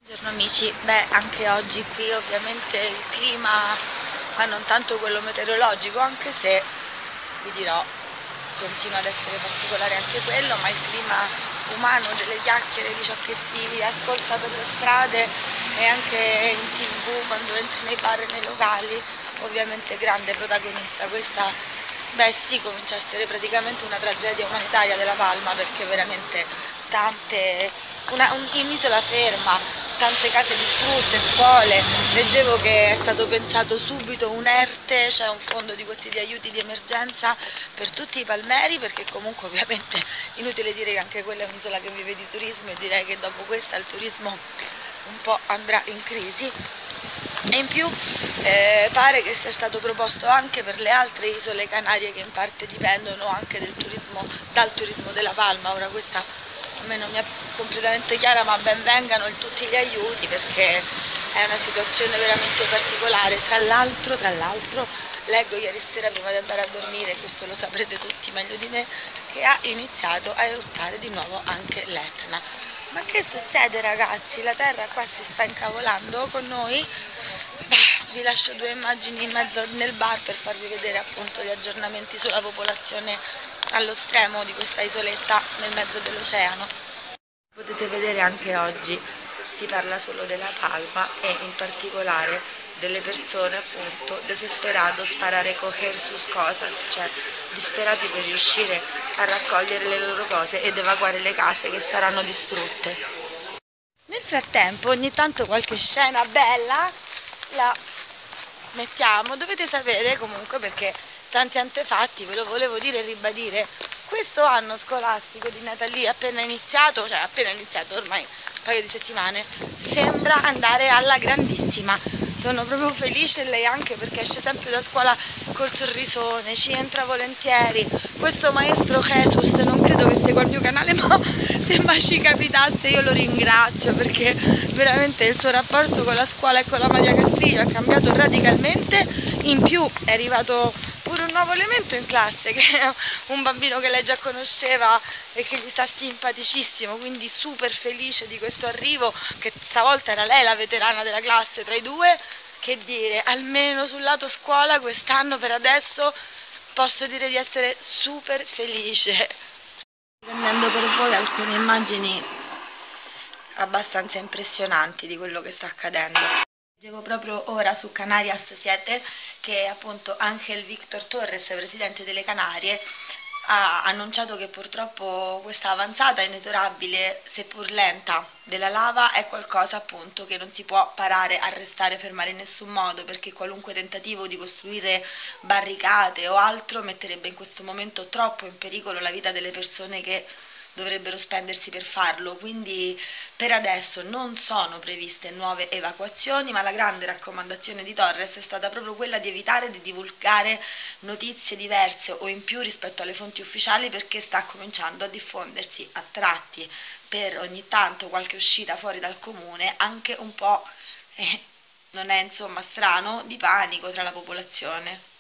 Buongiorno amici, anche oggi qui ovviamente il clima, ma non tanto quello meteorologico, anche se vi dirò continua ad essere particolare anche quello, ma il clima umano delle chiacchiere, di ciò che si ascolta per le strade e anche in TV quando entri nei bar e nei locali, ovviamente grande protagonista. Questa sì, comincia a essere praticamente una tragedia umanitaria della Palma, perché veramente un'isola ferma, tante case distrutte, scuole. Leggevo che è stato pensato subito un ERTE, cioè un fondo di questi di aiuti di emergenza per tutti i palmeri, perché comunque ovviamente inutile dire che anche quella è un'isola che vive di turismo e direi che dopo questa il turismo un po' andrà in crisi. E in più pare che sia stato proposto anche per le altre isole Canarie che in parte dipendono anche dal turismo della Palma. Ora questa a me non mi è completamente chiara, ma ben vengano tutti gli aiuti, perché è una situazione veramente particolare. Tra l'altro leggo ieri sera prima di andare a dormire, questo lo saprete tutti meglio di me, che ha iniziato a eruttare di nuovo anche l'Etna. Ma che succede ragazzi? La terra qua si sta incavolando con noi? Vi lascio due immagini in mezzo nel bar per farvi vedere appunto gli aggiornamenti sulla popolazione allo stremo di questa isoletta nel mezzo dell'oceano. Potete vedere anche oggi si parla solo della Palma e in particolare delle persone appunto desesperados para recoger sus cosas, cioè disperati per riuscire a raccogliere le loro cose ed evacuare le case che saranno distrutte. Nel frattempo ogni tanto qualche scena bella la mettiamo. Dovete sapere comunque, perché tanti antefatti, ve lo volevo dire e ribadire, questo anno scolastico di Natalie appena iniziato ormai un paio di settimane, sembra andare alla grandissima. Sono proprio felice, lei anche, perché esce sempre da scuola col sorrisone, ci entra volentieri. Questo maestro Jesus non credo che segua il mio canale, ma se mai ci capitasse io lo ringrazio, perché veramente il suo rapporto con la scuola e con la Maria Castriglio è cambiato radicalmente. In più è arrivato pure un nuovo elemento in classe, che è un bambino che lei già conosceva e che gli sta simpaticissimo, quindi super felice di questo arrivo, che stavolta era lei la veterana della classe tra i due. Che dire, almeno sul lato scuola quest'anno per adesso posso dire di essere super felice. Prendendo per voi alcune immagini abbastanza impressionanti di quello che sta accadendo. Leggevo proprio ora su Canarias 7 che appunto Ángel Víctor Torres, presidente delle Canarie, ha annunciato che purtroppo questa avanzata inesorabile, seppur lenta, della lava è qualcosa appunto che non si può parare, arrestare, fermare in nessun modo, perché qualunque tentativo di costruire barricate o altro metterebbe in questo momento troppo in pericolo la vita delle persone che dovrebbero spendersi per farlo. Quindi per adesso non sono previste nuove evacuazioni, ma la grande raccomandazione di Torres è stata proprio quella di evitare di divulgare notizie diverse o in più rispetto alle fonti ufficiali, perché sta cominciando a diffondersi a tratti, per ogni tanto qualche uscita fuori dal comune, anche un po', non è insomma strano, di panico tra la popolazione.